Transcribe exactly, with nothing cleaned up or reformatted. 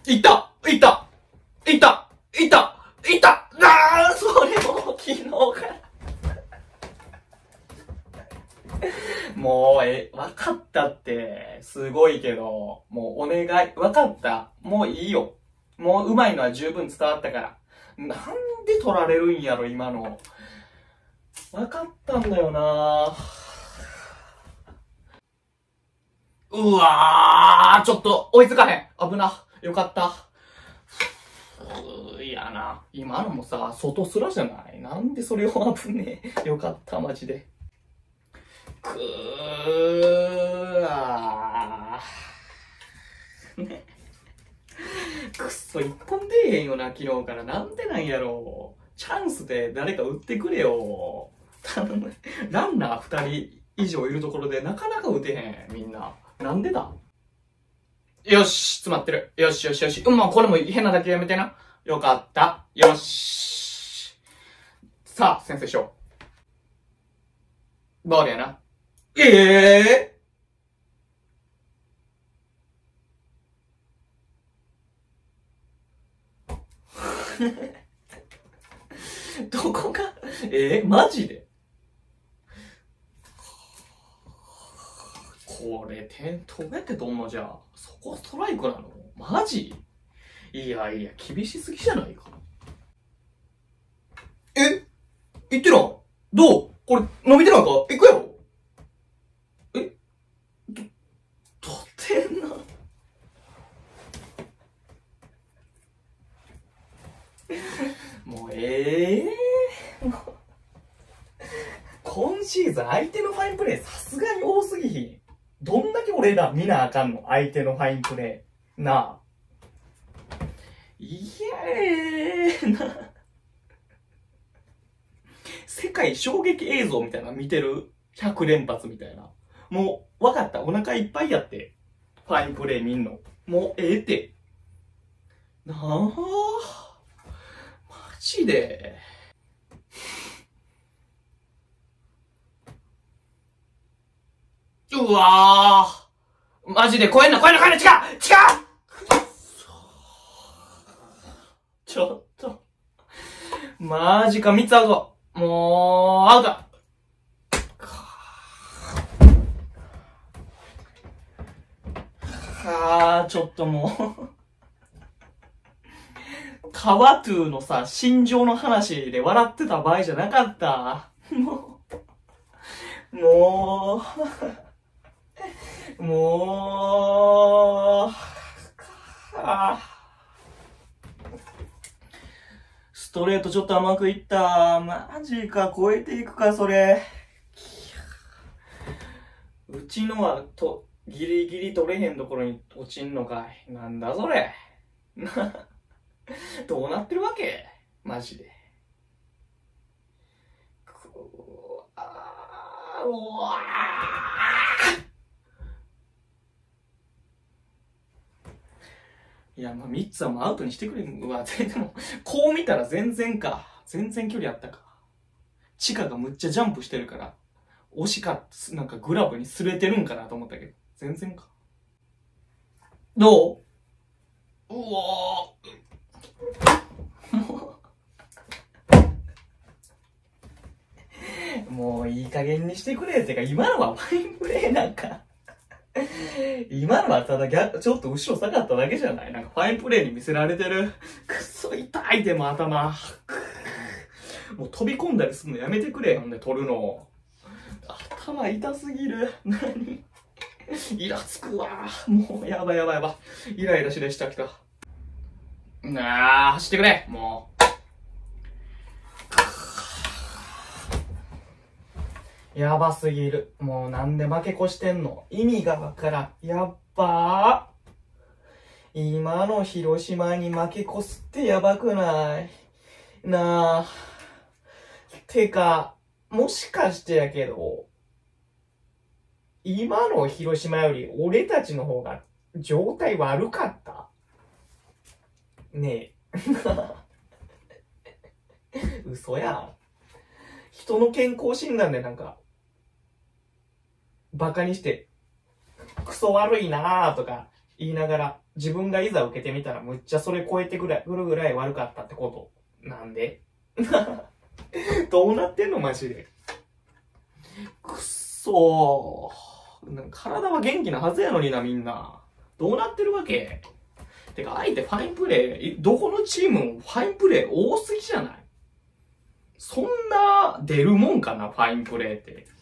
いったいったいったいったいったあー、それも昨日から。もう、え、わかったって、すごいけど、もうお願い。わかった。もういいよ。もう上手いのは十分伝わったから。なんで取られるんやろ、今の。わかったんだよな。うわー、ちょっと追いつかへん。危な。よかった。うー、いやな。今のもさ、外すらじゃない。なんでそれを危ねえ。よかった、マジで。くーあー。ね。くっそ、一本出えへんよな、昨日から。なんでなんやろう。チャンスで誰か打ってくれよ。頼む。ランナー二人以上いるところでなかなか打てへん、みんな。なんでだ。よし、詰まってる。よしよしよし。うん、まあこれも変なだけやめてな。よかった。よし。さあ、先生しよう。ボールやな。ええー、どこが、えー、マジでこれ、点止めてどんのじゃあ、そこストライクなのマジいやいや、厳しすぎじゃないか。え言ってないどうこれ、伸びてないか行くやろえと、取ってんな。もう、ええー、もう今シーズン相手のファインプレーさすがに多すぎひん。どんだけ俺ら見なあかんの相手のファインプレー。なあ。いやえーな。世界衝撃映像みたいなの見てる ?ひゃく 連発みたいな。もう、わかった。お腹いっぱいやって。ファインプレー見んの。もう、ええって。なあ。マジで。うわー。マジで、超えんな、超えんな、超えんな、違う違うちょっと。マジか、みっつアウト。もう、アウト。はあ、ちょっともう。カワトゥーのさ、心情の話で笑ってた場合じゃなかった。もう、もう、もう、あストレートちょっと甘くいった。マジか、超えていくか、それ。うちのは、と、ギリギリ取れへんところに落ちんのかい。なんだそれ。な、どうなってるわけマジで。くあー、うわー。いや、まあ、みっつはもうアウトにしてくれ。うわ、でも、こう見たら全然か。全然距離あったか。チカがむっちゃジャンプしてるから、惜しかった、なんかグラブに擦れてるんかなと思ったけど、全然か。どううわー。もう、もういい加減にしてくれってか、今のはファインプレーなんか。今のはただギャちょっと後ろ下がっただけじゃないなんかファインプレーに見せられてる。くっそ痛いでも頭。もう飛び込んだりするのやめてくれよ、ほんで取るの。頭痛すぎる。何イラつくわ。もう、やばいやばいやばい。イライラしだしたきた。なあ、走ってくれ。もう。やばすぎる。もうなんで負け越してんの意味がわからん。やっばー。今の広島に負け越すってやばくないなあ。てか、もしかしてやけど、今の広島より俺たちの方が状態悪かったねえ。嘘やん。人の健康診断でなんか、バカにして、クソ悪いなーとか言いながら、自分がいざ受けてみたらむっちゃそれ超えてくるぐらい悪かったってこと。なんでどうなってんのマジで。くっそー。体は元気なはずやのにな、みんな。どうなってるわけ？てか、あえてファインプレー、どこのチームもファインプレー多すぎじゃない？そんな出るもんかな、ファインプレーって。